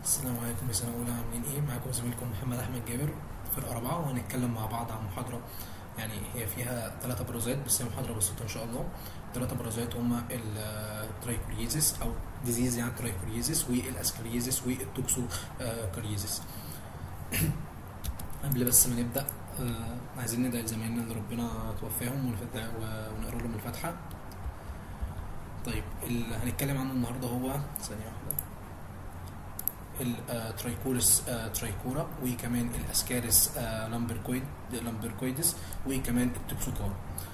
السلام عليكم يا سنة أولى، عاملين إيه؟ معاكم زميلكم محمد أحمد جابر، فرقة رابعة، وهنتكلم مع بعض عن محاضرة يعني هي فيها 3 بروزات، بس هي محاضرة بسيطة إن شاء الله. 3 بروزات هما الترايكوريزيس أو ديزيز، يعني الترايكوريزيس والأسكاريزيس والتوكسو كاريزيس. قبل بس ما نبدأ عايزين ندعي لزمايلنا اللي ربنا توفاهم ونقرأ لهم الفاتحة. طيب، اللي هنتكلم عنه النهارده هو ثانية واحدة الترايكوريس ترايكورا، وكمان الاسكاريس لامبركويدس، وكمان التوكسوكارا.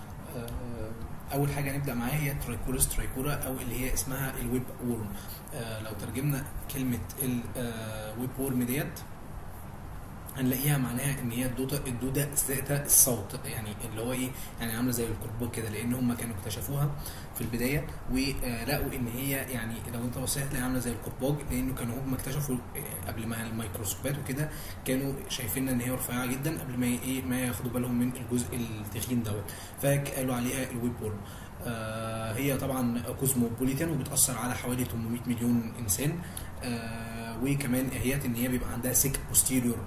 اول حاجه هنبدا معاها هي الترايكوريس ترايكورا، او اللي هي اسمها الويب وورم. لو ترجمنا كلمه الويب وورم ديت هنلاقيها معناها ان هي الدوده ذات الصوت، يعني اللي هو ايه، يعني عامله زي الكرباج كده، لان هم كانوا اكتشفوها في البدايه ولقوا ان هي، يعني لو انت بصيت هتلاقيها عامله زي الكرباج، لانه كانوا هم اكتشفوا قبل ما الميكروسكوبات وكده كانوا شايفين ان هي رفيعه جدا قبل ما ما ياخدوا بالهم من الجزء التخين دوت، فقالوا عليها الويب وورم. هي طبعا كوزموبوليتان وبتاثر على حوالي 800 مليون انسان. وكمان اهيت ان هي بيبقى عندها سيك بوستيريور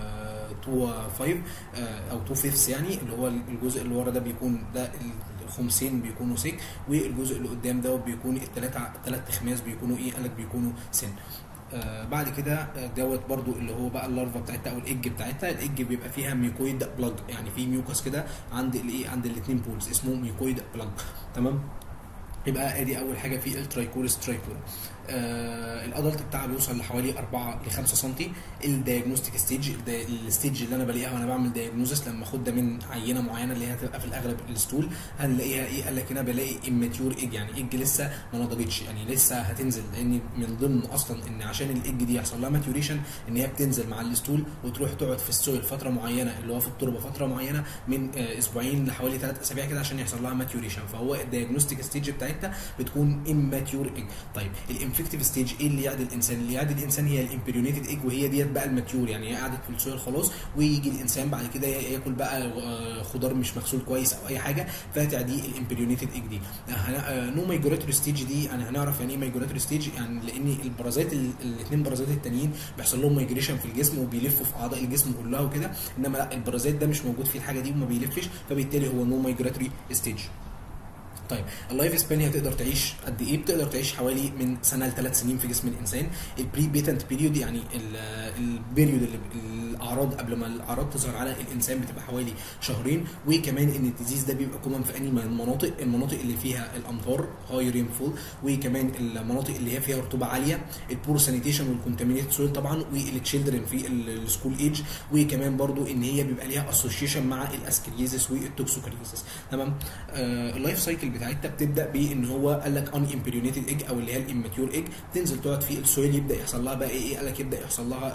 2/5 او 2/5، يعني اللي هو الجزء اللي ورا ده بيكون ده الخمسين بيكونوا سيك، والجزء اللي قدام ده بيكون الثلاث تخماس بيكونوا ايه، قالك بيكونوا سن. بعد كده دوت برضو اللي هو بقى اللارفا بتاعتها او الايج بتاعتها. الايج بيبقى فيها ميوكويد بلاج، يعني في ميوكس كده عند الايه، عند الاثنين بولز، اسمه ميوكويد بلاج. تمام، يبقى ادي اول حاجه في الترايكوريس ترايكورا. الادلت بتاعها بيوصل لحوالي 4 ل 5 سم. الدايجنوستيك ستيج، الستيج اللي انا بلاقيها وانا بعمل دايجنوزس لما اخد ده من عينه معينه اللي هي هتبقى في الاغلب الستول، هنلاقيها ايه، قال لك هنا بلاقي اماتيور ايج، يعني ايج لسه ما نضجتش، يعني لسه هتنزل، لان من ضمن اصلا ان عشان الايج دي يحصل لها ماتيوريشن ان هي بتنزل مع الستول وتروح تقعد في السويل فتره معينه، اللي هو في التربه فتره معينه من اسبوعين لحوالي 3 اسابيع كده عشان يحصل لها ماتيوريشن، فهو الدايجنوستيك ستيج بتاعتها بتكون اماتيور ايج. طيب الانفكتيف ستيج ايه اللي يعدي الانسان؟ اللي يعدي الانسان هي الامبريونيتد ايج، وهي ديت بقى الماتيور، يعني هي قعدت في السويل خلاص، ويجي الانسان بعد كده ياكل بقى خضار مش مغسول كويس او اي حاجه فتعدي الامبريونيتد ايج دي. نو مايجراتوري ستيج دي يعني هنعرف يعني ايه مايجراتوري ستيج، يعني لان البرازات الاثنين برازات التانيين بيحصل لهم مايجريشن في الجسم وبيلفوا في اعضاء الجسم كلها وكده، انما لا، البرازات ده مش موجود فيه الحاجه دي وما بيلفش، فبالتالي هو نو مايجراتوري ستيج. طيب اللايف سبان هي تقدر تعيش قد ايه؟ بتقدر تعيش حوالي من سنه ل3 سنين في جسم الانسان. البري بيتنت بيريود، يعني البيريود اللي الاعراض قبل ما الاعراض تظهر على الانسان بتبقى حوالي شهرين. وكمان ان الديزيز ده بيبقى كومن في انهي المناطق اللي فيها الامطار هاي رين فول، وكمان المناطق اللي هي فيها رطوبه عاليه، البور سانيتيشن والكونتامينيت سويل طبعا، والتشيلدرن في السكول ايج، وكمان برضو ان هي بيبقى ليها اسوشيشن مع الاسكريزيس والتوكسوكاريزيس. تمام. اللايف سايكل بتاعتها بتبدا بان هو قال لك ان امبريونيتد ايج او اللي هي الاماتيور ايج، تنزل تقعد في السويل، يبدا يحصل لها بقى ايه، قال لك يبدا يحصل لها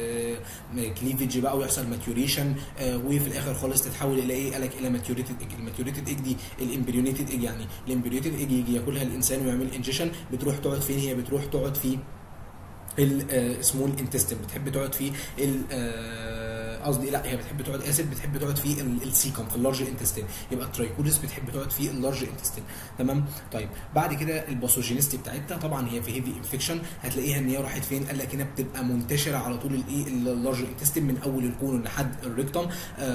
كليفج بقى ويحصل ماتيوريشن، وفي الاخر خالص تتحول الى ايه، قال لك الى ماتيوريتد ايج. الماتيوريتد ايج دي الامبريونيتد ايج، يعني الامبريونيتد ايج يجي ياكلها الانسان ويعمل انجيشن، بتروح تقعد فين؟ هي بتروح تقعد في السمول انتستين، بتحب تقعد في قصدي لا، هي بتحب تقعد في السيكم في اللارج انتستين، يبقى الترايكوريس بتحب تقعد في اللارج انتستين. تمام. طيب بعد كده الباثوجينيستي بتاعتها طبعا هي في هيفي انفكشن، هتلاقيها ان هي راحت فين، قال لك هنا بتبقى منتشره على طول الايه، اللارج انتستين من اول الكولون لحد الريكتوم.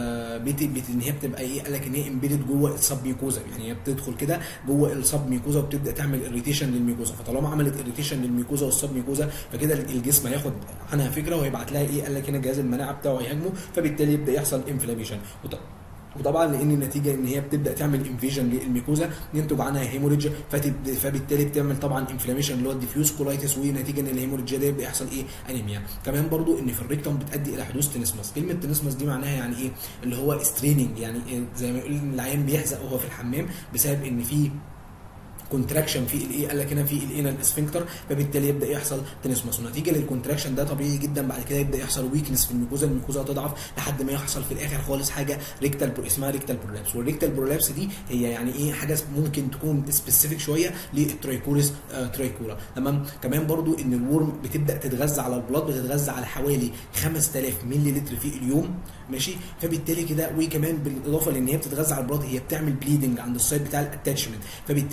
ان هي بتبقى ايه، قال لك ان هي امبيدد جوه السب ميكوزا، يعني هي بتدخل كده جوه السب ميكوزا وبتبدا تعمل اريتيشن للميكوزا، فطالما عملت اريتيشن للميكوزا والسب ميكوزا فكده الجسم هياخد عنها فكره وهيبعت لها ايه، قال لك هنا جهاز المناعه بتاعه هيهاجمه، فبالتالي يبدا يحصل انفلاميشن. وطبعا لان النتيجه ان هي بتبدا تعمل انفيجن للميكوزا ينتج عنها هيموريدج، فبالتالي بتعمل طبعا انفلاميشن اللي هو الديفيوز كولايتس، ونتيجه ان الهيموريدج ده يبدا يحصل ايه، انيميا. كمان برضو ان في الريكتوم بتؤدي الى حدوث تنسمس. كلمه تنسمس دي معناها يعني ايه، اللي هو ستريننج، يعني زي ما يقول العيان بيحزق وهو في الحمام بسبب ان في كونتراكشن في الايه، قال لك هنا في الانال اسفنكتر، فبالتالي يبدا يحصل تنسمس، ونتيجه للكونتراكشن ده طبيعي جدا بعد كده يبدا يحصل ويكنس في الميكوزا تضعف لحد ما يحصل في الاخر خالص حاجه اسمها ريكتال برولابس. والريكتال برولابس دي هي يعني ايه، حاجه ممكن تكون سبيسيفيك شويه للترايكوريس ترايكورا. تمام. كمان برضو ان الورم بتبدا تتغذى على البلاد، بتتغذى على حوالي 5000 مللي لتر في اليوم، ماشي، فبالتالي كده، وكمان بالاضافه لان هي بتتغذى على البلاد هي بتعمل بليدنج عند السايد بتاع الاتاتشمنت، فبالتالي هي كده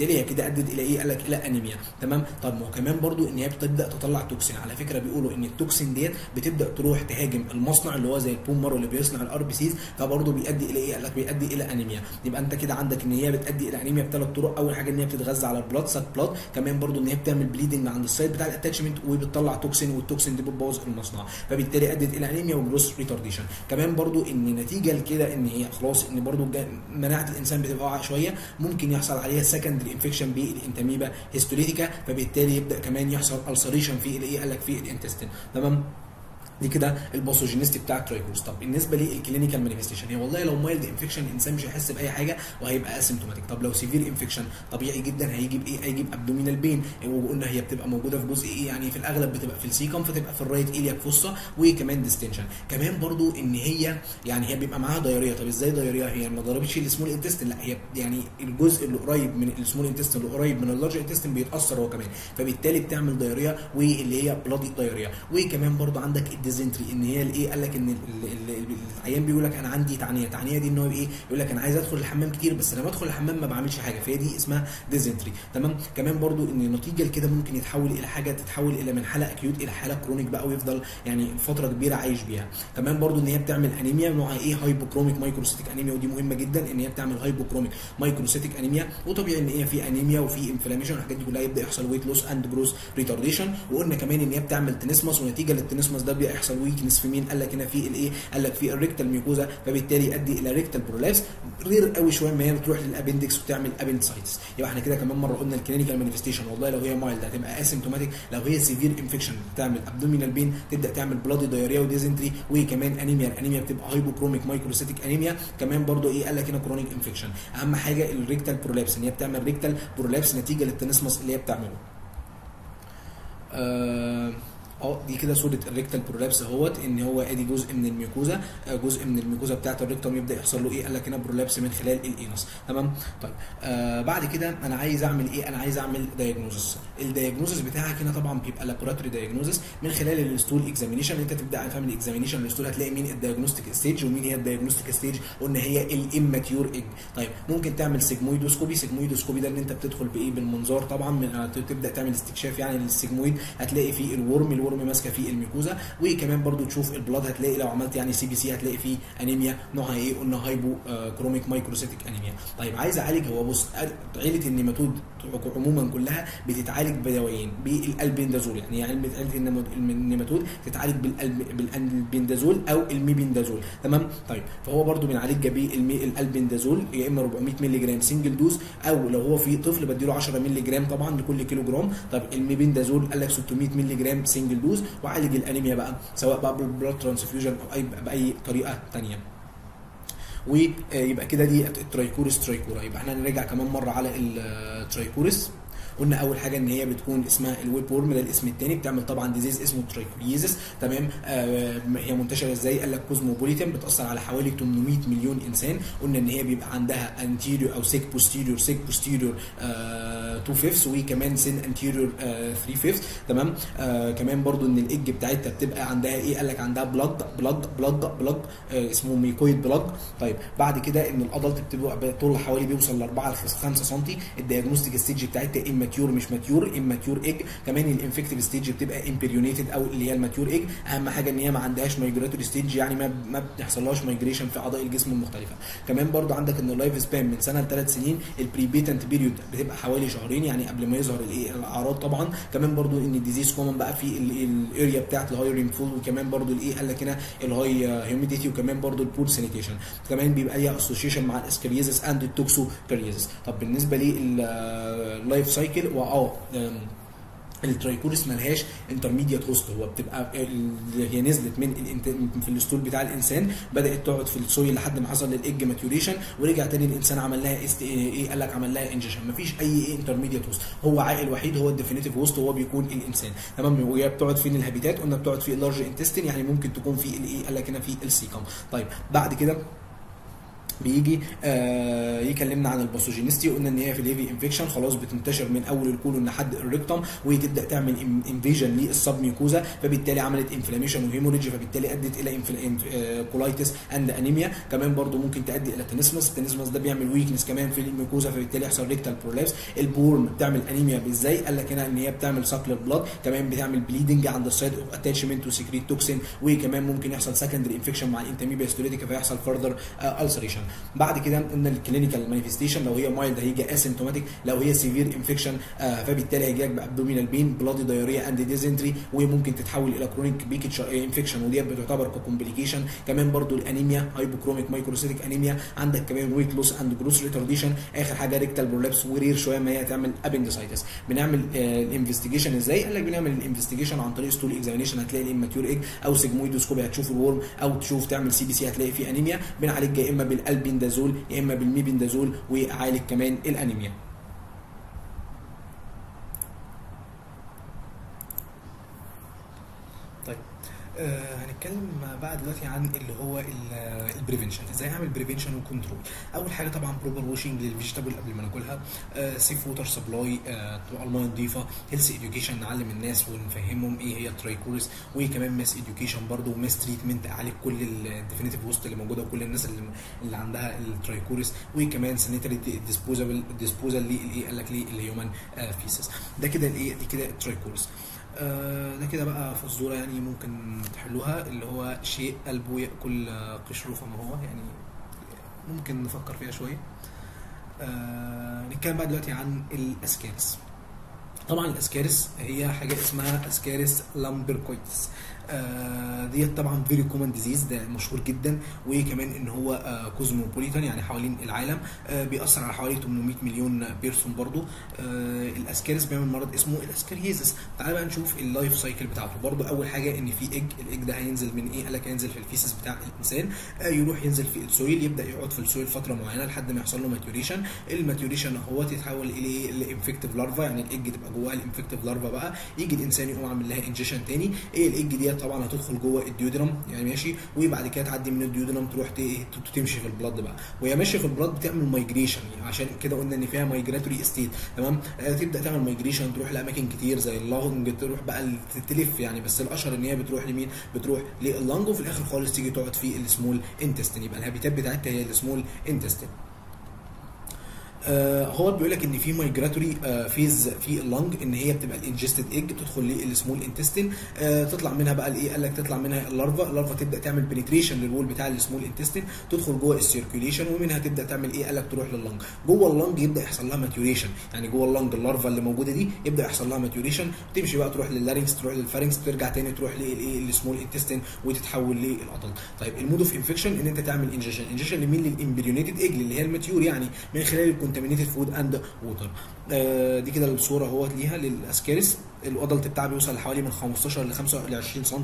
فبالتالي ادت الى ايه؟ قال لك الى انيميا. تمام. طب ما هو كمان برضو ان هي بتبدا تطلع توكسين. على فكره بيقولوا ان التوكسين ديت بتبدا تروح تهاجم المصنع اللي هو زي البون مارو اللي بيصنع الار بي سيز، فبرضه بيؤدي الى ايه؟ قال لك بيؤدي الى انيميا. يبقى انت كده عندك ان هي بتؤدي الى انيميا بثلاث طرق. اول حاجه ان هي بتتغذى على البلاد ساك بلاد، كمان برضه ان هي بتعمل بليدنج عند السايت بتاع الاتاتشمنت وبتطلع توكسين، والتوكسين دي بتبوظ المصنع، فبالتالي ادت الى انيميا وجروس ريتارديشن. كمان برضه ان نتيجه لكده ان هي خلاص ان برضه مناعه الانسان بتبقى واقعه شويه، ممكن يحصل عليها سكندري انفكشن بالانتاميبا هيستوليتيكا، فبالتالي يبدا كمان يحصل السريشن في الايه؟ قال لك في الانتستين. تمام. دي كده الباثوجينيستي بتاع الترايكورس. طب بالنسبه للكلينيكال مانيفستيشن، هي والله لو مايلد انفكشن الانسان مش هيحس باي حاجه وهيبقى اسيمتوماتيك. طب لو سيفير انفكشن طبيعي جدا هيجي بايه؟ هيجي بابدومينال بين، وقلنا هي بتبقى موجوده في جزء ايه؟ يعني في الاغلب بتبقى في السيكم، فتبقى في الرايت ايلياك فوسا، وكمان ديستنشن. كمان برضو ان هي يعني هي بيبقى معاها دايريا. طب ازاي دايريا؟ هي ما ضربتش السمول انتستين، لا هي يعني الجزء اللي قريب من السمول انتستين اللي قريب من اللارج انتستين بيتاثر هو كمان، فبالتالي بتعمل دايريا واللي هي بلادي دايريا. وكمان برضو عندك الديزنتري، ان هي الايه؟ قال لك ان العيان بيقول لك انا عندي تعنيه. تعنيه دي ان هو ايه؟ يقول لك انا عايز ادخل الحمام كتير بس لما ادخل الحمام ما بعملش حاجه، فهي دي اسمها ديزنتري. تمام. كمان برضو ان نتيجه لكده ممكن يتحول الى حاجه تتحول الى من حاله اكيوت الى حاله كرونيك بقى، ويفضل يعني فتره كبيره عايش بيها. كمان برضو ان هي بتعمل انيميا نوعها ايه؟ هايبوكروميك مايكروسيتيك انيميا، ودي مهمه جدا ان هي بتعمل هايبوكروميك مايكروسيتيك انيميا. وطبيعي ان هي في انيميا وفي انفلاميشن والحاجات دي كلها يبدا يحصل ويت لوس اند جروس ريتارديشن. وقلنا كمان ان هي بتعمل تنسمس، ونتيجه للتنسمس ده بيحصل ويكنس في مين؟ قال لك هنا في الايه؟ قال لك في الريكتال ميوكوزا، فبالتالي يؤدي الى ريكتال برولابس. غير قوي شويه ما هي بتروح للابندكس وتعمل ابندسايتس. يبقى احنا كده كمان مره قلنا الكلينيكال مانيفستيشن والله لو هي مايلد هتبقى اسيمتوماتيك، لو هي سيفير انفكشن بتعمل ابدومينال بين، تبدا تعمل بلادي دايريا وديزنتري، وكمان انيميا. الانيميا بتبقى هايبوكروميك مايكروسيتيك انيميا. كمان برضو ايه؟ قال لك هنا كرونيك انفكشن. اهم حاجه الريكتال برولابس، ان هي بتعمل ريكتال برولابس نتيجه للتنسمس اللي هي بتعمله. دي كده صوره الريكتال برولابس اهوت، ان هو ادي جزء من الميوكوزا، جزء من الميوكوزا بتاعه الريكتوم يبدا يحصل له ايه؟ قال لك هنا برولابس من خلال الانس. تمام. طيب بعد كده انا عايز اعمل ايه؟ انا عايز اعمل دايجنوزس. الدايجنوزس بتاعك هنا طبعا بيبقى لابوراتوري دايجنوزس من خلال الستول اكزامينيشن. انت تبدا تعمل اكزامينيشن للستول، هتلاقي مين الدايجنوستيك ستيج ومين هي الدايجنوستيك ستيج. قلنا هي الاماتيور ايج. طيب ممكن تعمل سيجمويدوسكوبي. سيجمويدوسكوبي ده ان انت بتدخل بايه؟ بالمنظار طبعا، تبدا تعمل استكشاف يعني للسيجمويد، هتلاقي فيه الورم ماسكه فيه الميوكوزا. وكمان برضو تشوف البلاد، هتلاقي لو عملت يعني سي بي سي هتلاقي فيه انيميا نوعها ايه؟ قلنا هايبو كروميك مايكروسيتيك انيميا. طيب عايز اعالج، هو بص عيله النيماتود عموما كلها بتتعالج بدوايين، بالالبندازول. يعني عيله النيماتود تتعالج بالالبندازول او الميبندازول. تمام. طيب فهو برضو بنعالجها بالالبندازول، يا اما 400 مللي جرام سنجل دوز، او لو هو في طفل بديله 10 مللي جرام طبعا لكل كيلو جرام. طب الميبندازول قال لك 600 مللي جرام سنجل دوز، وعالج الانيميا بقى سواء بقى بالبلاد ترانسفيوجن او باي طريقه ثانيه. ويبقى كده دي الترايكورس ترايكورا. يبقى احنا نرجع كمان مره على الترايكورس. قلنا اول حاجه ان هي بتكون اسمها الويب وورم، ده الاسم الثاني، بتعمل طبعا ديزيز اسمه ترايكوريزس. تمام. هي منتشره ازاي؟ قال لك كوزموبوليتان، بتاثر على حوالي 800 مليون انسان. قلنا ان هي بيبقى عندها انتيريور او سيك بوستيريور 2/5 وكمان سن انتيريور 3/5. تمام. كمان برضو ان الايج بتاعتها بتبقى عندها ايه؟ قال لك عندها بلاج اسمه ميكويد بلاج. طيب بعد كده ان الادلت بتبقى طول حوالي بيوصل ل 4 ل 5 سم. الدياجنوستيك ستيج بتاعتها اماتيور مش ماتيور، اماتيور ايج. كمان الانفكتيف ستيج بتبقى امبريونيتد او اللي هي الماتيور ايج. اهم حاجه ان هي ما عندهاش مايجراتوري ستيج، يعني ما بتحصلهاش مايجريشن في اعضاء الجسم المختلفه. كمان برضو عندك ان اللايف سبان من سنه ل 3 سنين. البريبيتنت بيريود بتبقى حوالي شهرين، يعني قبل ما يظهر الاعراض طبعا. كمان برضو ان الديزيز كومن بقى في الاريا بتاعت الهاي رينفول، وكمان برضو الايه؟ قال لك هنا الهاي هيوميديتي، وكمان برضو البور سانيتيشن. كمان بيبقى ليها اسوشيشن مع الاسكاريزس اند التوكسوكاريزس. طب بالنسبه لللايف سايكل الترايكورس ملهاش انترميديت هوست. هو بتبقى هي نزلت من في الستول بتاع الانسان، بدات تقعد في السويل لحد ما حصل للايج ماتيوريشن، ورجع تاني الانسان عمل لها ايه؟ قال لك عمل لها انجكشن. مفيش اي انترميديت هوست. هو عائل وحيد، هو الديفينيتيف هوست، هو بيكون الانسان. تمام. وهي بتقعد فين الهابيتات؟ قلنا بتقعد في اللارج انتستين، يعني ممكن تكون في الايه؟ قال لك هنا في السيكم. طيب بعد كده بيجي يكلمنا عن الباثوجينيستي. قلنا ان هي في الهيفي انفكشن خلاص بتنتشر من اول الكولون لحد الريكتوم، وتبدا تعمل انفيجن للسب ميوكوزا، فبالتالي عملت انفلاميشن وهيموريدج، فبالتالي ادت الى كولايتس اند انيميا. كمان برضو ممكن تؤدي الى تنسمس. التنسمس ده بيعمل ويكنس كمان في الميوكوزا، فبالتالي يحصل ريكتال برولابس. البورم بتعمل انيميا. ازاي؟ قال لك هنا ان هي بتعمل ساكلر بلاد، كمان بتعمل بليدنج عند السايد اوف اتاتشمنت وسكريت توكسين، وكمان ممكن يحصل سكندري انفكشن مع الانتاميبيا ستوريتيكا فيحصل فردر السريشن. بعد كده قلنا الكلينيكال مانيفستيشن، لو هي مايلد هيجي اسيمتوماتيك، لو هي سيفير انفكشن فبالتالي هيجي لك بابدومينال بين، بلادي دايريا اند ديزنتري، وممكن تتحول الى كرونيك بيكتش انفكشن ودي بتعتبر كومبليكيشن. كمان برضو الانيميا، هايبوكروميك مايكروسيتيك انيميا، عندك كمان ويت لوس اند جروس ريتارديشن. اخر حاجه ريكتال برولابس، ورير شويه ما هي تعمل ابندسايتس. بنعمل الانفستيجيشن ازاي؟ قال لك بنعمل الانفستيجيشن عن طريق ستول اكزامينيشن، هتلاقي الاماتيور ايج، او سيجمويدوسكوبي هتشوف الورم، او تشوف تعمل سي بي سي هتلاقي فيه انيميا. بنعالج يا اما بالالبندازول يا اما بالميبندازول، وعالج كمان الانيميا. طيب هنتكلم بقى دلوقتي عن اللي هو البريفنشن، ازاي اعمل بريفنشن وكنترول. اول حاجه طبعا بروبر واشنج للفيجيتابل قبل ما ناكلها، سيف ووتر سبلاي، تبقى الميه نظيفه، هيلث اديوكيشن نعلم الناس ونفهمهم ايه هي الترايكوريس، وكمان ماس اديوكيشن برده، وماس تريتمنت اعالج كل الديفينيتيف وست اللي موجوده وكل الناس اللي عندها الترايكوريس، وكمان سانيتري ديسبوزال للايه قال لك للهيومن فيسز. ده كده الايه، دي كده الترايكوريس. ده كده بقى فزوره يعني ممكن تحلوها، اللي هو شيء قلبه ياكل قشره فما هو، يعني ممكن نفكر فيها شويه. نتكلم بقى دلوقتي عن الاسكارس. طبعا الاسكارس هي حاجه اسمها اسكارس لامبركويتس. ديت طبعا فيري كومن ديزيز، ده مشهور جدا، وكمان ان هو كوزموبوليتان يعني حوالين العالم، بيأثر على حوالي 800 مليون بيرسون برضو. الاسكارس بيعمل مرض اسمه الاسكاريزس. تعال بقى نشوف اللايف سايكل بتاعته. برضو اول حاجه ان في الايج ده هينزل من ايه؟ قال لك هينزل في الفيسس بتاع الانسان، يروح ينزل في السويل، يبدا يقعد في السويل فتره معينه لحد ما يحصل له ماتيوريشن. الماتيوريشن هو يتحول الى الانفكتيف لارفا، يعني الايج تبقى جواها الانفكتيف لارفا بقى، يجي الانسان يقوم عامل لها انجيشن تاني. الايج دي طبعا هتدخل جوه الديودرم يعني ماشي، وبعد كده تعدي من الديودرم تروح تمشي في البلاد بقى، وهي ماشيه في البلاد بتعمل مايجريشن، يعني عشان كده قلنا ان فيها مايجراتوري ستيت. تمام، تبدا تعمل مايجريشن، تروح لاماكن كتير زي اللنج، تروح بقى تلف يعني، بس الاشهر ان هي بتروح لمين؟ بتروح لللنج، وفي الاخر خالص تيجي تقعد في السمول انتستين، يبقى الهابيتات بتاعتها هي السمول انتستين. هو بيقول لك ان في مايجراتوري فيز في اللنج، ان هي بتبقى الانجستد ايج تدخل للسمول انتستين، تطلع منها بقى الايه؟ قال لك تطلع منها اللارفا تبدا تعمل بنتريشن للوول بتاع السمول انتستين، تدخل جوه السيركيوليشن، ومنها تبدا تعمل ايه؟ قال لك تروح لللنج. جوه اللنج يبدا يحصل لها ماتيوريشن، يعني جوه اللنج اللارفا اللي موجوده دي يبدا يحصل لها ماتيوريشن، تمشي بقى تروح لللارynx، تروح للفارynx، ترجع تاني تروح للايه؟ السمول انتستين، وتتحول للادلت. طيب المود اوف انفكشن ان انت تعمل انجيشن لمين؟ للامبريونيتد ايج اللي هي الماتيور، يعني من خلال الكونتامينيتد فود اند ووتر. دي كده الصوره اهوت ليها للاسكارس. الادلت بتاعها بيوصل لحوالي من 15 ل 25 سم.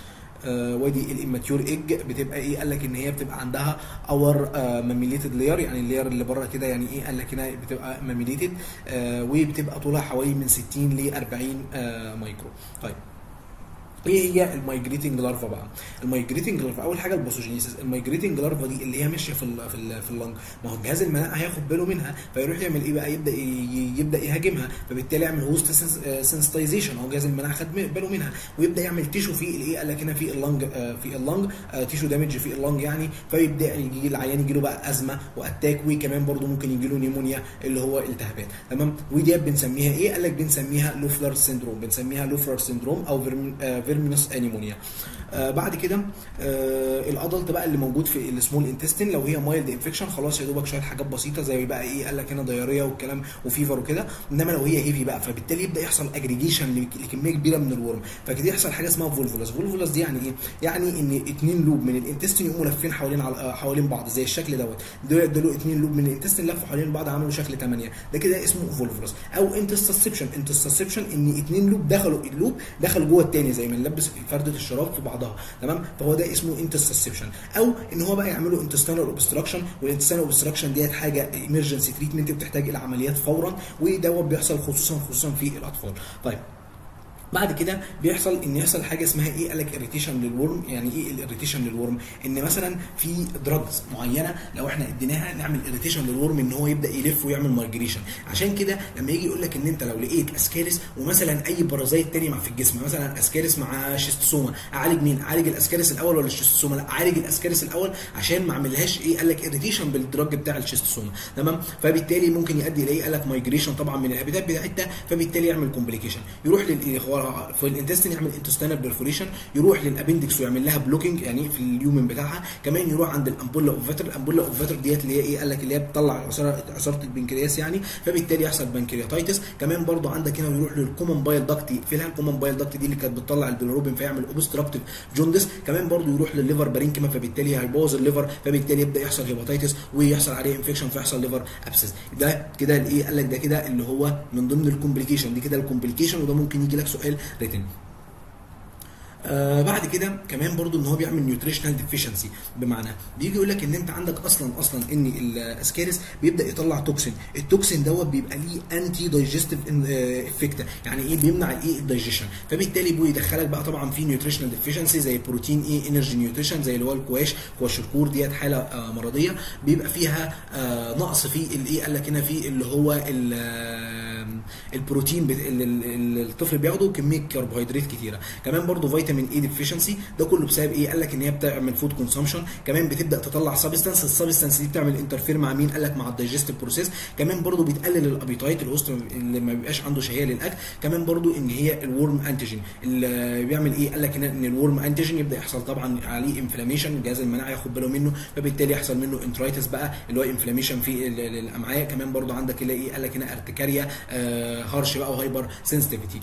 ودي الاماتيور ايج بتبقى ايه؟ قال لك ان هي بتبقى عندها اور ماميليتد لاير، يعني اللاير اللي بره كده يعني ايه؟ قال لك هنا بتبقى ماميليتد، وبتبقى طولها حوالي من 60 ل 40 مايكرو. طيب ايه هي المايجريتنج لارفا بقى؟ المايجريتنج لارفا اول حاجه الباثوجينيسيس. المايجريتنج لارفا دي اللي هي ماشيه في اللنج، ما هو الجهاز المناعي هياخد باله منها، فيروح يعمل ايه بقى؟ يبدا يهاجمها، فبالتالي يعمل هوست سنسيتايزيشن، هو الجهاز المناعي خد باله منها، ويبدا يعمل تيشو في الايه؟ قال لك هنا في اللنج تيشو دامج في اللنج يعني، فيبدا يجي العيان يجي له بقى ازمه واتاك، وكمان برده ممكن يجي له نيمونيا اللي هو التهابات. تمام، ودي بنسميها ايه؟ قال لك بنسميها لوفلر سيندروم، او فيرمينوس انيمونيا. بعد كده الادلت بقى اللي موجود في السمول انتستين، لو هي مايلد انفكشن خلاص يا دوبك شويه حاجات بسيطه زي بقى ايه؟ قال لك هنا دايريا والكلام وفيفر وكده. انما لو هي هيفي بقى، فبالتالي يبدا يحصل اجريجيشن لكميه كبيره من الورم، فكده يحصل حاجه اسمها فولفولاس دي يعني ايه؟ يعني ان 2 لوب من الانتستين يقوموا لافين حوالين بعض زي الشكل دوت، دول 2 لوب من الانتستين لفوا حوالين بعض عملوا شكل 8، ده كده اسمه فولفولاس. او انتستسبشن ان 2 لوب دخلوا جوه الثاني زي ما نلبس فرده الشراب في بعضها. تمام، فهو ده اسمه انتستسبشن. او ان هو بقى يعملوا انتستينال اوبستراكشن، والانتستينال اوبستراكشن ديت حاجه ايمرجنسي تريتمنت بتحتاج الى عمليات فورا، ودوت بيحصل خصوصا في الاطفال. طيب بعد كده بيحصل ان يحصل حاجه اسمها ايه، قال لك اريتيشن للورم. يعني ايه الاريتيشن للورم؟ ان مثلا في دراجز معينه لو احنا اديناها نعمل اريتيشن للورم ان هو يبدا يلف ويعمل مايجريشن. عشان كده لما يجي يقول لك ان انت لو لقيت اسكارس ومثلا اي بارازيت تاني مع في الجسم، مثلا اسكارس مع شيستوسوما، اعالج مين؟ اعالج الاسكارس الاول ولا الشيستوسوما؟ لا، اعالج الاسكارس الاول عشان ما اعملهاش ايه، قال لك اريتيشن بالدراج بتاع الشيستوسوما. تمام؟ فبالتالي ممكن يؤدي الى ايه، قال لك مايجريشن طبعا من الهابيتات بتاعتها، فبالتالي يعمل كومبليكيشن، يروح في الانتستين يعمل انتستينال بيرفوريشن، يروح للابندكس ويعمل لها بلوكينج يعني في اليومن بتاعها، كمان يروح عند الامبولا اوف فاتر. الامبولا اوف فاتر ديت اللي هي ايه، قال لك اللي هي بتطلع عصاره البنكرياس يعني، فبالتالي يحصل بنكرياتايتس. كمان برضو عندك هنا يروح للكومن بايل داكت يقفلها، الكومن بايل داكت دي اللي كانت بتطلع البيلروبين فيعمل اوبستراكتيف جوندس. كمان برضو يروح للليفر بارينكيما، فبالتالي هيبوظ الليفر، فبالتالي يبدا يحصل هيباتيتس ويحصل عليه انفكشن فيحصل ليفر ابسس. ده كده الايه، قال لك ده كده اللي هو من ضمن الكومبليكيشن، دي كده الكومبليكيشن، وده ممكن يجي لك سؤال ريتن. بعد كده كمان برضو ان هو بيعمل نيوتريشنال ديفيشنسي، بمعنى بيجي يقول لك ان انت عندك اصلا ان الاسكارس بيبدا يطلع توكسين، التوكسين دوت بيبقى ليه انتي دايجستيف افكت، يعني ايه، بيمنع الايه الدايجيشن، فبالتالي بيدخلك بقى طبعا في نيوتريشنال ديفيشنسي زي بروتين ايه انرجي نيوتريشن، زي اللي هو الكواش الكور ديت حاله مرضيه بيبقى فيها نقص في الايه، قال لك هنا في اللي هو البروتين اللي الطفل بياخده كميه كربوهيدرات كتيره. كمان برضو فيتامين اي ديفيشنسي، ده كله بسبب ايه، قال لك ان هي بتعمل فود كونسامشن، كمان بتبدا تطلع سبستانس، السبستانس دي بتعمل انترفير مع مين، قال لك مع الدايجستيف بروسيس. كمان برضو بتقلل الابيتايت، الهوست اللي ما بيبقاش عنده شهيه للاكل. كمان برضو ان هي الورم انتيجين اللي بيعمل ايه، قال لك ان الورم انتيجين يبدا يحصل طبعا عليه انفلاميشن، الجهاز المناعي ياخد باله منه، فبالتالي يحصل منه انترايتس بقى اللي هو انفلاميشن في الامعاء. كمان برضو عندك اللي ايه، قال لك هنا ارتكاريا هارش بقى وهايبر سنسيتيفيتي.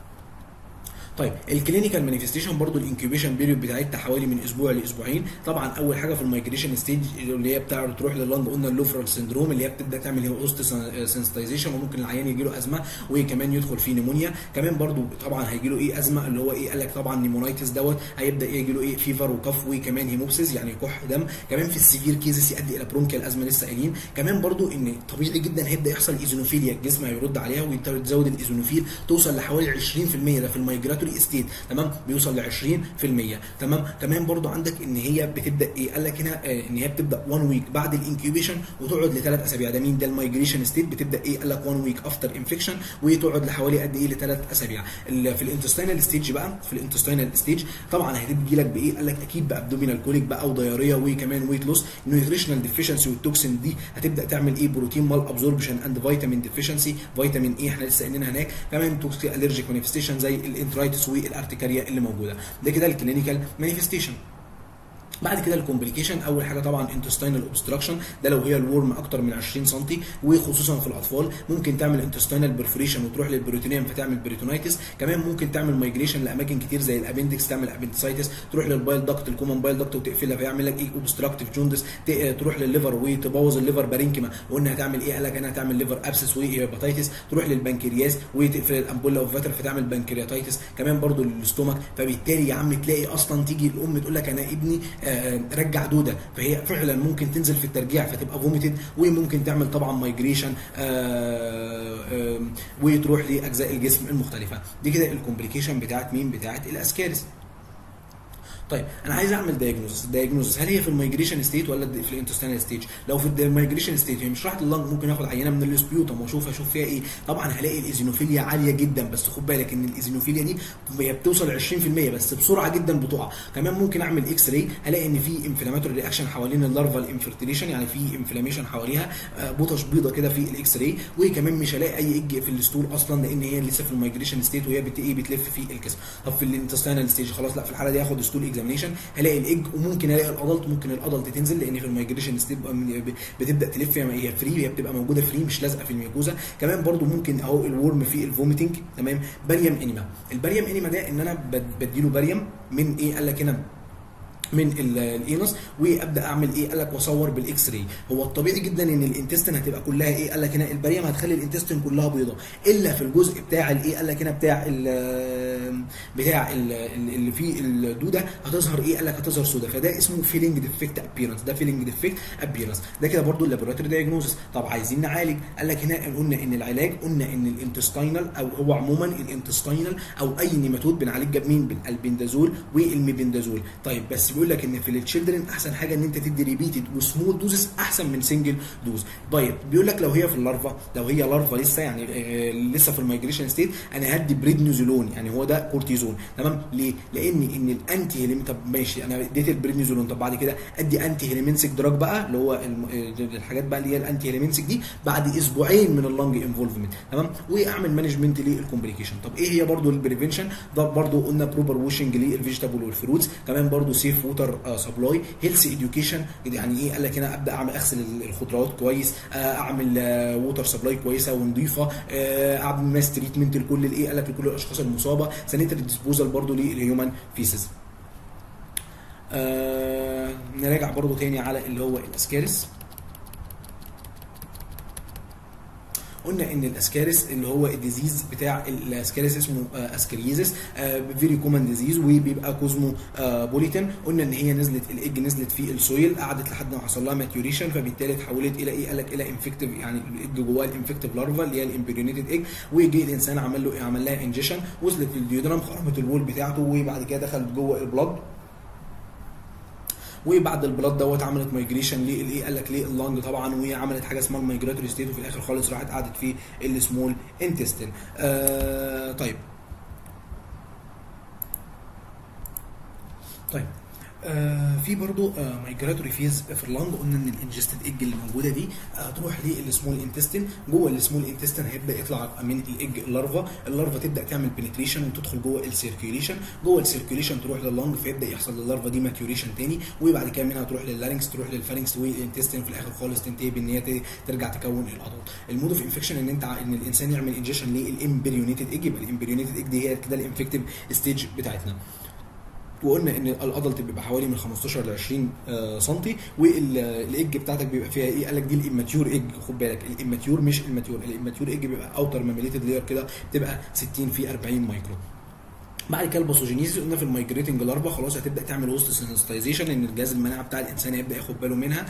طيب الكلينيكال مانيفستيشن برضو الانكيوبيشن بيريود بتاعتها حوالي من اسبوع لاسبوعين. طبعا اول حاجه في المايجريشن ستيج اللي هي بتاع تروح لللنج، قلنا اللوفرال سندروم اللي هي بتبدا تعمل هوست سنسيتايزيشن، وممكن العيان يجي له ازمه وكمان يدخل في نيمونيا. كمان برضو طبعا هيجي له ايه ازمه اللي هو ايه، قال لك طبعا نيمونايتس دوت هيبدا يجي له ايه فيفر وكف وكمان هيموبسيس يعني كح دم. كمان في السيفير كيزز يؤدي الى برونكيال ازمه لسه قايلين. كمان برضو ان طبيعي جدا هيبدا يحصل ايزونوفيليا، الجسم هيرد عليها ويزود الايزونوفيل توصل لحوالي 20%، ده في المايجراتوري ستيت. تمام، بيوصل ل 20%. تمام. كمان برضو عندك ان هي بتبدا ايه، قال لك هنا ان هي بتبدا 1 ويك بعد الانكيوبيشن وتقعد ل3 اسابيع. ده مين؟ ده المايجريشن ستيت. بتبدا ايه، قال لك 1 ويك افتر انفكشن وتقعد لحوالي قد ايه، ل3 اسابيع. في الانتستينال ستيج بقى، في الانتستينال ستيج طبعا هتجي لك بايه، قال لك اكيد بابدومينال كوليك بقى ودياريه وكمان ويت لوس. نيوتريشنال ديفيشنسي والتوكسين دي هتبدا تعمل ايه، بروتين مال ابزوربشن اند فيتامين ديفيشنسي، فيتامين ايه احنا لسه قايلينها هناك. كمان توكسيك الرجيك مانيفستيشن زي الانترايتس والارتكاريا اللي موجوده. ده كده الكلينيكال مانيفستيشن. بعد كده الكومبليكيشن، اول حاجه طبعا انتستينال اوبستراكشن، ده لو هي الورم اكتر من 20 سم وخصوصا في الاطفال ممكن تعمل انتستينال بيرفوريشن وتروح للبريتونيوم فتعمل بريتونايتس. كمان ممكن تعمل مايجريشن لاماكن كتير زي الابندكس تعمل ابندسايتس، تروح للبايل داكت الكومن بايل داكت وتقفلها فيعمل لك ايه اوبستراكتيف جوندس. تروح للليفر وتبوظ الليفر بارينكيما، وقلنا هتعمل ايه، قال لك انا هتعمل ليفر ابسس وهيباتيتس. تروح للبنكرياس وتقفل الامبولا اوف فاتر فتعمل بنكرياتيتس. كمان برضو للاستومك، فبالتالي يا عم تلاقي اصلا تيجي الام تقول لك انا ابني رجع دوده، فهي فعلا ممكن تنزل في الترجيع فتبقى فوميتد، وممكن تعمل طبعا مايجريشن وتروح لاجزاء الجسم المختلفه. دي كده الكومبليكيشن بتاعت مين، بتاعت الاسكارس. طيب انا عايز اعمل دايجنوزس هل هي في المايجريشن ستيت ولا في الانتستينال ستيج؟ لو في المايجريشن ستيت هي مش راحت اللنج، ممكن اخد عينه من السبيوتم واشوف فيها ايه. طبعا هلاقي الايزينوفيليا عاليه جدا، بس خد بالك ان الايزينوفيليا دي هي بتوصل ل 20% بس بسرعه جدا بتقع. كمان ممكن اعمل اكس راي هلاقي ان في انفلاماتوري رياكشن حوالين اللارفال انفرتيليشن، يعني في انفلاميشن حواليها بطش بيضه كده في الاكس راي. وكمان مش هلاقي اي اج في الستول اصلا لان هي لسه في المايجريشن ستيت وهي بتلف في الجسم. طب في الانتستينال ستيج خلاص، لا في الحاله دي هاخد ستول اكزامينشن هلاقي الايج، وممكن الاقي الادلت، ممكن الادلت تنزل لان في المايجريشن ستيب بتبدا تلف، هي فري، هي بتبقى موجوده فري مش لازقه في الميكوزا. كمان برضو ممكن اهو الورم في الفوميتنج. تمام. باريوم انيما، الباريوم انيما ده ان انا بديله باريوم من ايه، قال لك هنا من الانس، وابدا اعمل ايه؟ قال لك واصور بالاكس راي. هو الطبيعي جدا ان الانتستين هتبقى كلها ايه؟ قال لك هنا البريم هتخلي الانتستين كلها بيضاء، الا في الجزء بتاع الايه؟ قال لك هنا اللي فيه الدوده هتظهر ايه؟ قال لك هتظهر سودا، فده اسمه فيلينج ديفكت ابييرنس، ده فيلينج ديفكت ابييرنس. ده كده برده اللابوراتوري دايجنوزس. طب عايزين نعالج، قال لك هنا قلنا ان العلاج، قلنا ان الانتستينال او هو عموما الانتستينال او اي نيماتود بنعالجها بمين؟ بالالبندازول والميبندازول. طيب بس بيقول لك ان في التشيلدرن احسن حاجه ان انت تدي ريبيتد وسمول دوزز احسن من سنجل دوز. طيب بيقول لك لو هي في اللارفا، لو هي لارفا لسه يعني لسه في المايجريشن ستيت، انا هدي بريدنيزولون، يعني هو ده كورتيزون. تمام؟ ليه؟ لان الانتي هيليم، طب ماشي انا اديت البريدنيزولون، طب بعد كده ادي انتي هيليمنسك دراج بقى، اللي هو الحاجات بقى اللي هي الانتي هيليمنسك دي بعد اسبوعين من اللنج انفولفمنت. تمام؟ واعمل مانجمنت للكومبليكيشن. طب ايه هي برده البريفنشن؟ ده برده قلنا بروبر ووشنج للفيجيتابل والفروتس، كمان برده سيف ووتر سبلاي، هيلث اديوكيشن. يعني ايه؟ قال لك هنا ابدا اعمل اغسل الخضروات كويس، اعمل ووتر سبلاي كويسه ونظيفه، اعمل ماس تريتمنت لكل الايه؟ قال لك لكل الاشخاص المصابه، سانيتري ديسبوزال برضو للهيومن فيسز. نراجع برضو تاني على اللي هو الاسكارس. قلنا ان الاسكارس اللي هو الديزيز بتاع الاسكارس اسمه اسكاريزس، فيري كومن ديزيز، وبيبقى كوزمو بوليتن. قلنا ان هي نزلت الايج نزلت في السويل، قعدت لحد ما حصل لها ماتيوريشن، فبالتالي اتحولت الى ايه؟ قال لك الى انفكتيف، يعني الايج جواها الانفكتيف لارفا اللي هي الامبريونيتد ايج، وجي الانسان عمل لها انجيشن، وصلت للديودرام، خرمت الوول بتاعته، وبعد كده دخلت جوه البلد، وبعد البلاد دوت عملت مايجريشن للايه؟ قال لك لللنج طبعا، وعملت حاجه اسمها المايجراتوري ستيت، وفي الاخر خالص راحت قعدت في السمول انتستين. طيب في برضو مايجراتوري فيز في اللنج. قلنا ان الانجستد ايج اللي موجوده دي تروح للسمول انتستين، جوه السمول انتستين هيبدا يطلع من الايج اللارفا تبدا تعمل بنتريشن وتدخل جوه السيركيوليشن، جوه السيركيوليشن تروح لللنج، فيبدا يحصل لللارفا دي ماتيوريشن تاني، وبعد كده منها تروح لللارنكس، تروح للفارنكس والانتستين، في الاخر خالص تنتهي بان هي ترجع تكون العضلات. المود اوف انفكشن ان الانسان يعمل انجيشن للامبريونيتد ايج، يبقى الامبريونيتد ايج دي هي كده الانفكتيف ستيج بتاعتنا. وقلنا ان الادلت بيبقى حوالي من 15 ل 20 سم، والايج بتاعتك بيبقى فيها ايه؟ قال لك دي الاماتيور ايج، خد بالك الاماتيور مش الماتيور، الاماتيور ايج بيبقى اوتر ماميليتد لاير كده، بتبقى 60 في 40 مايكرو. بعد كده الباثوجينيزيس، قلنا في المايجريتنج لارفا خلاص هتبدا تعمل وسط سنسيتايزيشن، ان الجهاز المناعه بتاع الانسان هيبدا ياخد باله منها،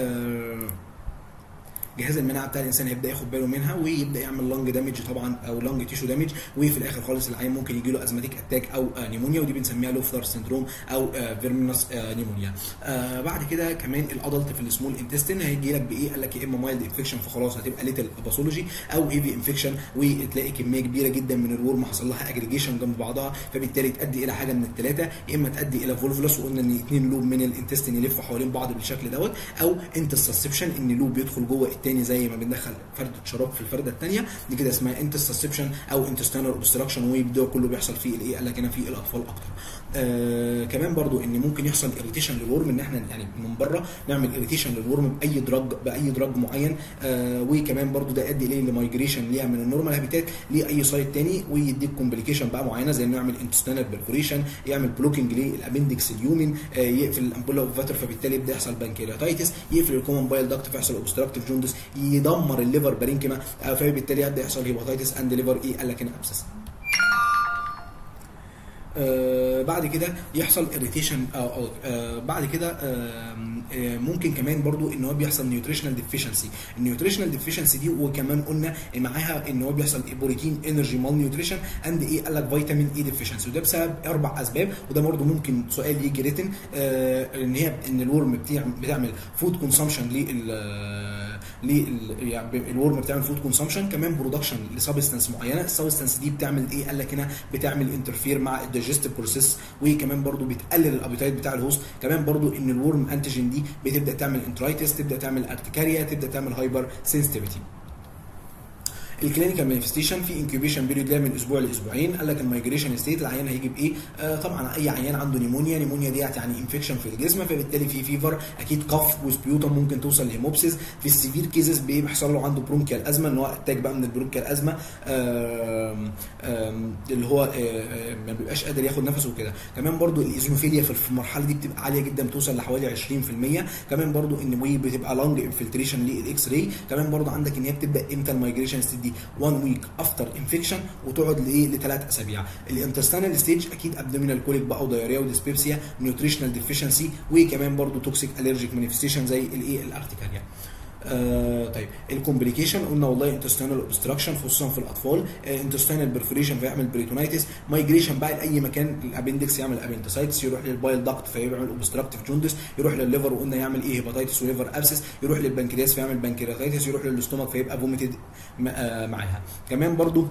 جهاز المناعه بتاع الانسان هيبدا ياخد باله منها، ويبدا يعمل لانج دامج طبعا او لانج تيشو دامج، وفي الاخر خالص العيان ممكن يجي له ازماتيك اتاك او نيمونيا، ودي بنسميها لوفلر سندروم او فيرمينس نيمونيا. بعد كده كمان الادلت في السمول انتستين هيجي لك بايه؟ قال لك يا اما مايلد انفكشن، فخلاص هتبقى ليتل باثولوجي، او هيفي انفكشن، وتلاقي كميه كبيره جدا من الورم حصل لها اجريجيشن جنب بعضها، فبالتالي تؤدي الى حاجه من الثلاثه، يا اما تؤدي الى فولفلس، وقلنا ان 2 لوب من الانتستين يلفوا حوالين بعض بالشكل دوت، او انتسسبشن، ان لوب يدخل جوه الثاني زي ما بندخل فرده شراب في الفرده الثانيه، دي كده اسمها انتسسبشن او انتستينال اوبستراكشن، ويبدا كله بيحصل فيه الايه؟ قال لك هنا في الاطفال اكتر. كمان برضو ان ممكن يحصل اريتيشن للورم، ان احنا يعني من بره نعمل اريتيشن للورم باي دراج معين، وكمان برضو ده يؤدي اليه لمايجريشن ليها من النورمال هابيتات لاي سايت ثاني، ويديك كومبليكيشن بقى معينه، زي انه يعمل انتستينال بيرفوريشن، يعمل بلوكينج للابندكس اليومن، يقفل الامبولا اوف فاتر، فبالتالي يبدا يحصل بانكرياتايتس، يقفل الكومن بايل داكت، فيحصل اوبستراكتيف جوندس، يدمر الليفر بارينكيما، فبالتالي يبدا يحصل هيباتايتس اند ليفر ايه؟ قال لك هنا ابسس. بعد كده يحصل اريتيشن، بعد كده ممكن كمان برضو ان هو بيحصل نيوتريشنال ديفيشنسي. النيوتريشنال ديفيشنسي دي وكمان قلنا معاها ان هو بيحصل بروتين انرجي مال نيوتريشن اند ايه؟ قال لك فيتامين اي ديفيشنسي، وده بسبب 4 اسباب، وده برضو ممكن سؤال يجي ريتن، ان الورم بتعمل فود كونسامشن يعني الورم بتعمل فود كونسامشن، كمان برودكشن لسبستانس معينه، السبستانس دي بتعمل ايه؟ قال لك هنا بتعمل انترفير مع الدايجستيف بروسيس، وكمان برضو بتقلل الابيتايت بتاع الهوست، كمان برضو ان الورم انتيجين دي بتبدا تعمل انترايتس، تبدا تعمل ارتكاريا، تبدا تعمل هايبر سنسيتيفيتي. الكلينيكال مانيفستيشن في انكيوبيشن بيريود من اسبوع لاسبوعين. قال لك المايجريشن ستيت العيان هيجي بايه؟ طبعا اي عيان عنده نيمونيا ديت يعني انفكشن في الجسم، فبالتالي في فيفر، اكيد كف وسبيوتم، ممكن توصل لهيموبسيس. في السيفير كيزز بيحصل له عنده برونكيال ازمه، ان هو اتاك بقى من البرونكيال ازمه اللي هو ما بيبقاش قادر ياخد نفسه وكده. كمان برضو الايزونوفيليا في المرحله دي بتبقى عاليه جدا، بتوصل لحوالي 20%. كمان برضو ان بتبقى لونج انفلتريشن للاكس راي. كمان برضو عندك ان هي بتبدا امتى المايجريشن ستيت دي؟ 1 ويك افتر انفكشن وتقعد ل3 اسابيع. الانتستينال ستيج اكيد ابدومينال كوليك بقى ودياريا وديسبيبسيا، نيوتريشنال ديفيشنسي، وكمان برضو توكسيك الرجيك مانيفستيشن زي الارتكاريا. طيب الكومبليكيشن قلنا والله انتستينال اوبستراكشن خصوصا في الاطفال، انتستينال برفوريشن فيعمل بريتونايتس، مايجريشن بقى لاي مكان، الابندكس يعمل ابنتسايتس، يروح للبايل داكت فيعمل اوبستراكتيف جوندس، يروح للليفر وقلنا يعمل هيباتايتس وليفر ابسس، يروح للبنكرياس فيعمل بنكرياتايتس، يروح للاستومك فيبقى فوميتد معاها. كمان برضو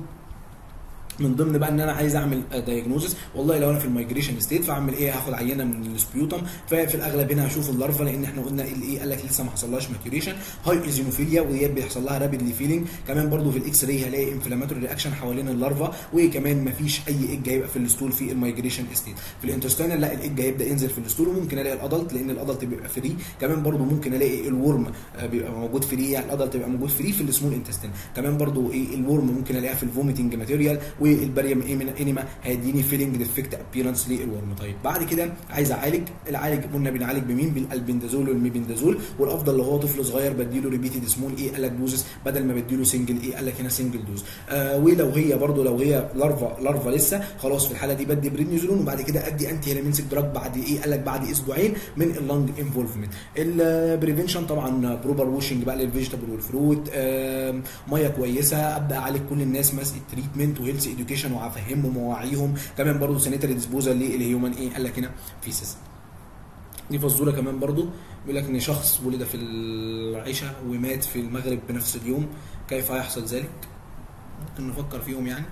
من ضمن بقى ان انا عايز اعمل دايجنوزس، والله لو انا في المايجريشن ستيت فاعمل ايه؟ هاخد عينه من السبيوتم، ففي الاغلب هنا هشوف اللارفا، لان احنا قلنا الايه قال لك لسه ما حصلهاش ماتيوريشن. هاي ايزينوفيليا وديت بيحصل لها رابيدلي فيلينج. كمان برده في الاكس راي هلاقي انفلاماتوري رياكشن حوالين اللارفا، وكمان ما فيش اي ايج هيبقى في الستول في المايجريشن ستيت. في الانتستينال لا، الايج هيبدا ينزل في الستول، وممكن الاقي الادلت لان الادلت بيبقى فري. كمان برده ممكن الاقي الورم بيبقى موجود فري، يعني الادلت بيبقى موجود فري في السمول انتستين. كمان برده ايه الورم ممكن الاقيها في الفوميتنج ماتيريال، والباريوم انيما هيديني فيلينج ديفكت ابييرنس للورم. طيب بعد كده عايز العالج قلنا بنعالج بمين؟ بالالبندازول والميبندازول، والافضل لو هو طفل صغير بديله ريبيتد سمول قال لك دوزز بدل ما بديله سنجل قال لك هنا سنجل دوز. ولو هي برده لو هي لارفا لسه، خلاص في الحاله دي بدي بريدنيزولون، وبعد كده ادي انتي هيلامينسيك دراج بعد قال لك بعد اسبوعين من اللنج انفولفمنت. البريفنشن طبعا بروبر ووشنج بقى للفيجيتابل والفروت، ميه كويسه، ابدا اعالج كل الناس ماس تريتمنت وهيلث اديوكيشن وافهمهم ووعيهم. كمان برضو سانيتري ديسبوزال للهيومن قال لك هنا فيسز. دي فزوره كمان برضو بيقول لك ان شخص ولد في العشاء ومات في المغرب بنفس اليوم، كيف يحصل ذلك؟ ممكن نفكر فيهم يعني.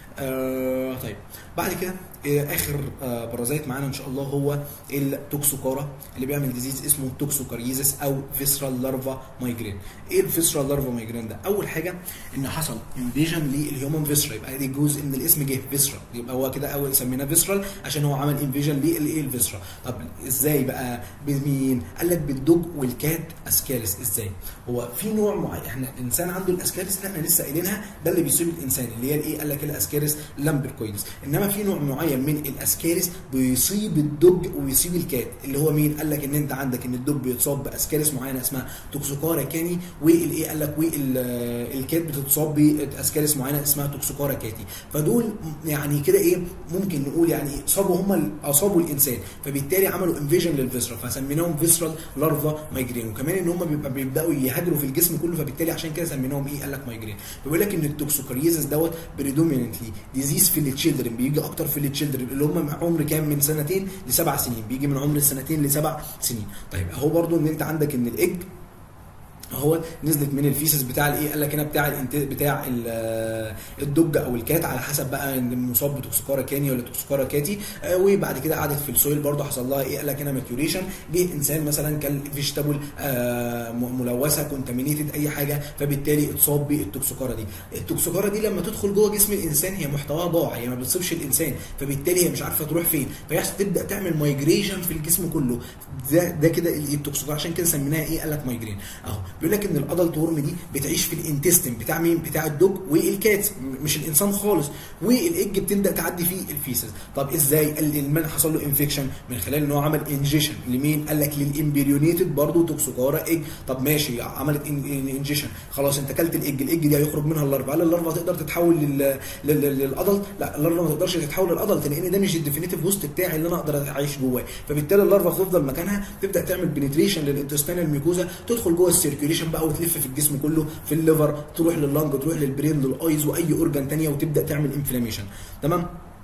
طيب بعد كده اخر بارازيت معانا ان شاء الله هو التوكسوكارا اللي بيعمل ديزيز اسمه توكسوكاريزس او فيسرال لارفا مايجرين. ايه الفيسرال لارفا مايجرين ده؟ اول حاجه ان حصل انفيجن للهيومن فيسرا، يبقى دي جزء من الاسم جه فيسرا، يبقى هو كده اول سميناه فيسرال عشان هو عمل انفيجن للفيسرا. طب ازاي بقى؟ بمين؟ قال لك بالدوج والكات اسكاليس. ازاي؟ هو في نوع معين، احنا الانسان عنده الاسكاليس اللي احنا لسه قايلينها، ده اللي بيصيب الانسان اللي هي الايه؟ قال لك الاسكاليس لامبركويدس. انما في نوع معين من الاسكاريس بيصيب الدوج ويصيب الكات، اللي هو مين؟ قال لك ان انت عندك ان الدوج بيتصاب باسكاريس معينه اسمها توكسوكارا كاني، والايه قال لك والكات بتتصاب باسكاريس معينه اسمها توكسوكارا كاتي. فدول يعني كده ايه ممكن نقول يعني اصابوا الانسان، فبالتالي عملوا انفيجن للفيسرا فسميناهم فيسرال لارفا مايجرين. وكمان ان هم بيبداوا يهاجروا في الجسم كله، فبالتالي عشان كده سميناهم قال لك مايجرين. فبيقول لك ان التوكسوكاريزس دوت بريدوميننتلي ديزيز في التشيلدرن، بيجي اكتر في التشيلدرن اللي هم عمر كام؟ من 2 ل7 سنين، بيجي من عمر 2 ل7 سنين. طيب اهو برضو ان انت عندك ان الايج اهو نزلت من الفيسس بتاع الايه؟ قال لك هنا بتاع الدوج او الكات على حسب بقى ان مصاب بتوكسوكارا كاني ولا توكسوكارا كاتي، وبعد كده قعدت في السويل برضه حصل لها قال لك هنا ماتيوريشن. جه انسان مثلا كان فيجيتابل ملوثه كونتامينيتد اي حاجه، فبالتالي اتصاب بالتوكسوكارا دي. التوكسوكارا دي لما تدخل جوه جسم الانسان هي محتواها ضاع، هي ما بتصيبش الانسان، فبالتالي هي مش عارفه تروح فين، فيحصل تبدا تعمل مايجريشن في الجسم كله. ده كده التوكسوكارا، عشان كده سميناها قال لك مايجرين. اهو بيقول لك ان الادلت ورم دي بتعيش في الانتستين بتاع مين؟ بتاع الدوج والكات، مش الانسان خالص، والايج بتبدا تعدي فيه الفيسز. طب ازاي؟ المن حصل له انفكشن من خلال ان هو عمل انجيشن لمين؟ قال لك للامبريونيتد برضه توكسوكارا ايج. طب ماشي عملت انجيشن، خلاص انت اكلت الايج دي هيخرج منها اللارفا. هل اللارفا تقدر تتحول للادلت؟ لا، اللارفا ما تقدرش تتحول للادلت لان ده مش الديفينيتيف هوست بتاعي اللي انا اقدر اعيش جواه، فبالتالي اللارفا تفضل مكانها، تبدا تعمل بنتريشن للانتستينال ميوكوزا، تدخل جوه السيركيوليشن بقى وتلف في الجسم كله، في الليفر، تروح لللنج، تروح للبرين، للايز، واي اورجان ثانيه، وتبدا تعمل انفلاميشن. تمام؟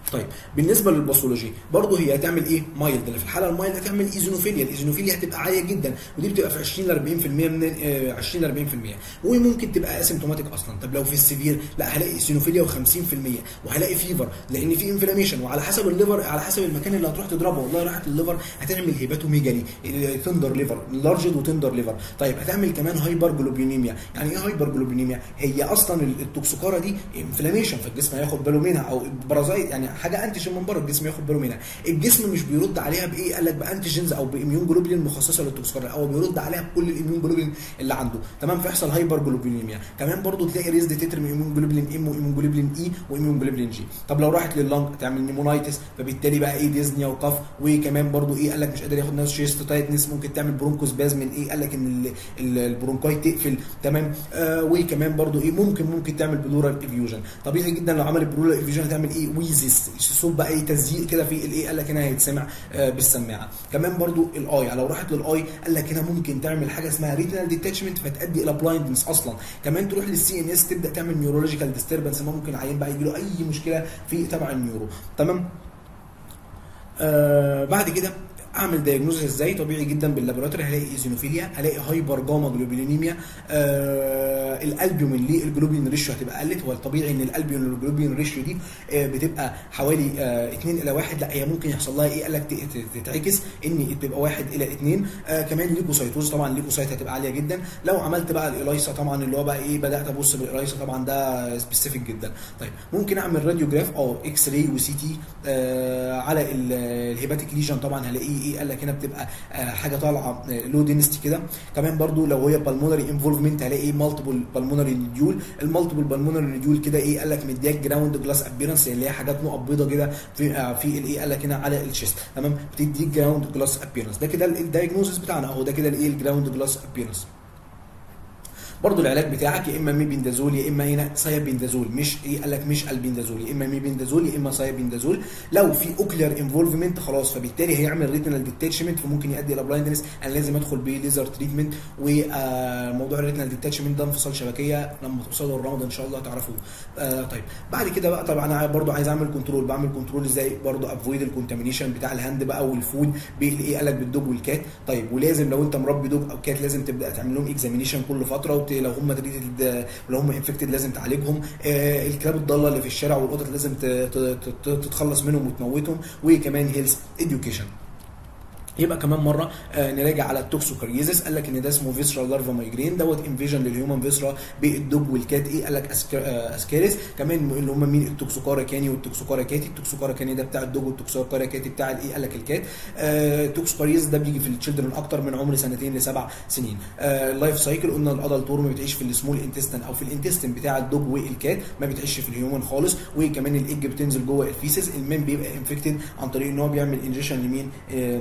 طيب بالنسبه للباثولوجي برضه هي هتعمل ايه؟ مايلد. اللي في الحاله المايلد هتعمل ايزينوفيليا، الايزينوفيليا هتبقى عاليه جدا ودي بتبقى في 20 ل 40% من 20 ل 40%، وممكن تبقى اسيمتوماتيك اصلا. طب لو في السيفير لا هلاقي ايزينوفيليا و50% وهلاقي فيفر لان في انفلاميشن، وعلى حسب الليفر على حسب المكان اللي هتروح تضربه. والله راحت الليفر هتعمل هيباتوميجالي، تندر ليفر، لارجد وتندر ليفر. طيب هتعمل كمان هايبر جلوبينيميا. يعني ايه هايبر جلوبينيميا؟ هي اصلا التوكسيكارا دي انفلاميشن فالجسم هياخد باله منها، او بارازايت يعني حاجه انتيجين من بره الجسم ياخد باله منها. الجسم مش بيرد عليها بايه؟ قال لك بانتيجينز او باميون جلوبولين مخصصه للتوكسيكارا، او بيرد عليها بكل الاميون جلوبولين اللي عنده. تمام، فيحصل هايبر جلوبينيميا. كمان برضو تلاقي ريزد تتر من اميون جلوبولين ام واميون جلوبولين اي واميون جلوبولين جي. طب لو راحت لللنج تعمل نيمونايتس، فبالتالي بقى ايه؟ ديزنيا وقف. وكمان برضو ايه؟ قال لك مش قادر ياخد نفس شيست تايتنس، ممكن تعمل برونكوسباز من ايه؟ قال لك ان البرونكاي تقفل. تمام. وكمان برضو ايه؟ ممكن تعمل بلورال افيوجن. طبيعي جدا لو عملت بلورال افيوجن هتعمل ايه؟ ويزيس، صوت بقى ايه؟ تزييق كده في الايه؟ قال لك هنا هيتسمع بالسماعه. كمان برضو الاي، لو راحت للاي قال لك هنا ممكن تعمل حاجه اسمها ريتينال ديتاتشمنت فتؤدي الى بلايندنس اصلا. كمان تروح للسي ان اس تبدا تعمل نيورولوجيكال ديستربنس، ممكن العيان بقى يجي له اي مشكله في تبع النيورو. تمام. بعد كده اعمل دايجنوز ازاي؟ طبيعي جدا باللابوراتوري هلاقي ايزينوفيليا، هلاقي هايبر جاما جلوبينيميا. الالبومين للجلوبين ريشيو هتبقى قلت. هو الطبيعي ان الالبومين للجلوبين ريشيو دي بتبقى حوالي 2 الى 1، لا هي ممكن يحصل لها ايه؟ قال لك تتعكس ان تبقى 1 الى 2. كمان ليكوسايتوز، طبعا الليكوسايت هتبقى عاليه جدا. لو عملت بقى الالايسا طبعا اللي هو بقى ايه؟ بدات ابص بالالايسا طبعا ده سبيسيفيك جدا. طيب ممكن اعمل راديوجراف او اكس راي وسي تي على الهيباتيك ليجن، طبعا هلاقيه ايه؟ قال لك هنا بتبقى حاجه طالعه لو دينستي كده. كمان برضو لو هي بالمونري انفولفمنت هلاقي مالتيبل بالمونري نديول. المالتيبل بالمونري نديول كده ايه؟ قال لك مدياك جراوند جلاس ابيرنس اللي هي حاجات نقط بيضه كده في الايه؟ قال لك هنا على الشيست. تمام، بتديك جراوند جلاس ابيرنس. ده كده الدايجنوزس بتاعنا اهو، ده كده الايه؟ الجراوند جلاس ابيرنس. برضو العلاج بتاعك يا اما ميبندازول يا اما هنا سايبندازول، مش ايه؟ قال لك مش البندازول، يا اما ميبندازول يا اما سايبندازول. لو في اوكلير انفولفمنت خلاص فبالتالي هيعمل ريتينال ديتاتشمنت فممكن يؤدي الى بلايندنس. انا لازم ادخل بليزر تريتمنت. وموضوع الريتينال ديتاتشمنت ده انفصال شبكيه لما توصلوا الرمض ان شاء الله تعرفوه. طيب بعد كده بقى طبعا انا برضو عايز اعمل كنترول. بعمل كنترول ازاي؟ برضو افويد الكونتامينيشن بتاع الهاند بقى والفود بالايه؟ قال لك بالدوج والكات. طيب ولازم لو انت مربي دوج او كات لازم تبدا تعمل لهم اكزامينيشن كل فتره، لو هم ولو هم انفكتد لازم تعالجهم. الكلاب الضاله اللي في الشارع والقطط لازم تتخلص منهم وتموتهم. وكمان هيلث اديوكيشن. يبقى كمان مره نراجع على التوكسوكاريزس. قال لك ان ده اسمه فيسرال لارفا مايجرين دوت انفيجن للهيومن فيسرا بالدوج والكات. ايه؟ قال لك اسكاريس. كمان اللي هم مين؟ التوكسوكارا كاني والتوكسوكارا كاتي. التوكسوكارا كاني ده بتاع الدوج والتوكسوكارا كاتي بتاع الايه؟ قال لك الكات. التوكسوكاريزس ده بيجي في التشيلدرن اكتر من عمر 2 ل7 سنين. اللايف سايكل قلنا الادلت ورم بتعيش في السمول انتستين او في الانتستين بتاع الدوج والكات، ما بتعيش في الهيومن خالص. وكمان الايج بتنزل جوه الفيسز. المان بيبقى انفكتد عن طريق ان هو بيعمل انجيشن لمين؟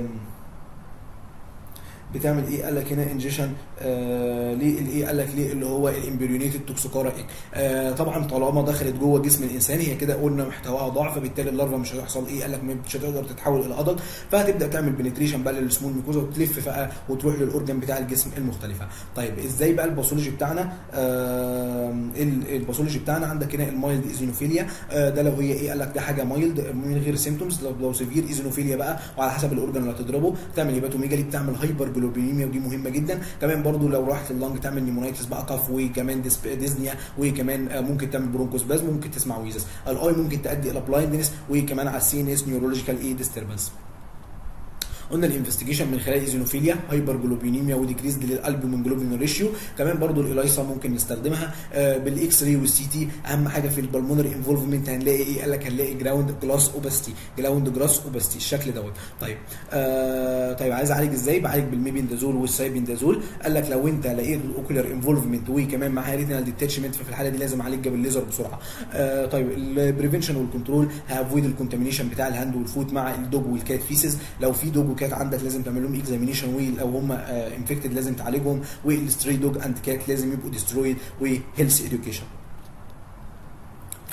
بتعمل ايه؟ قال لك هنا انجيشن ليه؟ قال لك ليه؟ اللي هو الامبريونيتد توكسوكارا طبعا طالما دخلت جوه جسم الانسان هي كده قلنا محتواها ضعف، فبالتالي اللارفا مش هيحصل ايه؟ قال لك مش هتقدر تتحول الى ادلت، فهتبدا تعمل بنتريشن بقى للسمول ميكوزا وتلف بقى وتروح للاورجن بتاع الجسم المختلفه. طيب ازاي بقى الباثولوجي بتاعنا؟ الباثولوجي بتاعنا عندك هنا المايلد ايزينوفيليا. ده لو هي ايه؟ قال لك ده حاجه مايلد من غير سيمتومز. لو سيفير ايزينوفيليا بقى وعلى حسب الاورجن اللي هتضربه تعمل هيباتوميجالي، بتعمل هايبر جلوبينيميا ودي مهمه جدا. كمان برضو لو راحت لللنج تعمل نيمونايتس بقى قف، وكمان ديزنيا، وكمان ممكن تعمل برونكوسباز، ممكن تسمع ويزس. الاي ممكن تؤدي الى بلايندنس، وكمان على السي ان اس نيورولوجيكال ايه؟ ديستربنس. قلنا الانفستيجيشن من خلال ايزينوفيليا، هايبر جلوبينيميا وديكريز للالبومين جلوبين ريشيو. كمان برضو الالايسا ممكن نستخدمها بالاكس راي والسي تي. اهم حاجه في البلمونري انفولفمنت هنلاقي ايه؟ قال لك هنلاقي جراوند جلاس اوباستي، جراوند جلاس اوباستي الشكل دوت. طيب طيب عايز اعالج ازاي؟ بعالج بالميبندازول والسايبندازول. قال لك لو انت لقيت الاوكولار انفولفمنت وكمان معاها ريتينال ديتاتشمنت ففي الحاله دي لازم اعالجها بالليزر بسرعه. طيب البريفنشن والكنترول هافويد الكونتامينيشن بتاع الهاند والفوت مع الدوج والكات فيسز. لو في دوج كات عندك لازم تعمل لهم اكزامينيشن، ولو هم انفكتد لازم تعالجهم. والستري دوج اند كات لازم يبقوا ديسترويد. وهيلث اديوكيشن.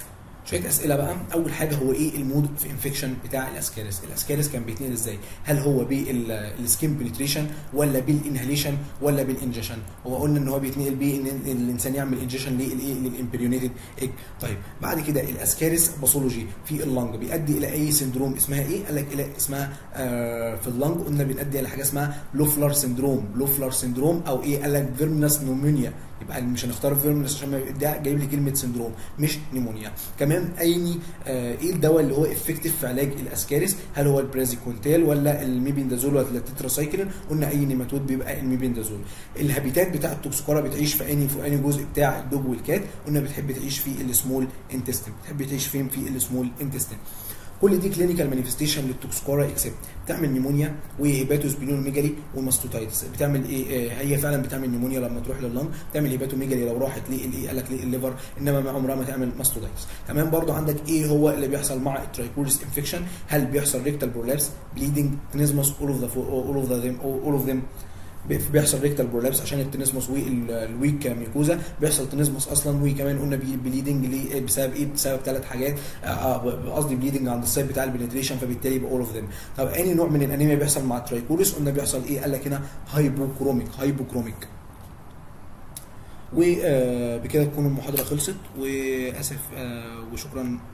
شويه اسئله بقى. اول حاجه هو ايه المود اوف انفكشن بتاع الاسكاريس؟ الاسكاريس كان بيتنقل ازاي؟ هل هو بالسكين بنتريشن ولا بالانهاليشن ولا بالانجكشن؟ هو قلنا ان هو بيتنقل بيه ان الانسان يعمل انجكشن للامبريونيتد ايج. طيب بعد كده الاسكاريس باثولوجي في اللنج بيؤدي الى اي سندروم اسمها ايه؟ قال لك الى اسمها في اللنج قلنا بنؤدي الى حاجه اسمها لوفلر سندروم او ايه؟ قال لك فيرمنس نيمونيا. يبقى مش هنختار فيرمنس عشان ده جايب لي كلمه سندروم مش نيمونيا. كمان ايه الدواء اللي هو افكتيف في علاج الاسكاريس؟ هل هو البرازيكونتال ولا الميبندازول ولا التتراسايكلين؟ قلنا اي نيماتود بيبقى الميبندازول. الهابيتات بتاع التوكسيكورا بتعيش في انهي جزء بتاع الدوج والكات؟ قلنا بتحب تعيش في السمول انتستين. بتحب تعيش فين؟ في السمول انتستين. كل دي كلينيكال مانيفستيشن للتوكسيكورا اكسبت بتعمل نيمونيا وهيباتوسبلينوميجالي وماستوتايتس. بتعمل ايه؟ هي فعلا بتعمل نيمونيا لما تروح لللنج، بتعمل هيباتوميجالي لو راحت ليه قال لك الليفر، انما ما عمرها ما تعمل ماستوتايتس. كمان برضو عندك ايه هو اللي بيحصل مع الترايكوريس انفكشن؟ هل بيحصل ريكتال برولابس، بليدنج، تنزمس، all of them بيحصل ريكتال برولابس عشان التنسمس والويك ميكوزا، بيحصل تنسمس اصلا، وكمان قلنا بليدنج ليه بسبب ايه؟ بسبب 3 حاجات، قصدي بليدنج عند السايت بتاع البنتريشن، فبالتالي يبقى اول اوف ذم. طب انهي نوع من الانيميا بيحصل مع الترايكوريس؟ قلنا بيحصل ايه؟ قال لك هنا هايبوكروميك. وبكده تكون المحاضره خلصت، واسف وشكرا.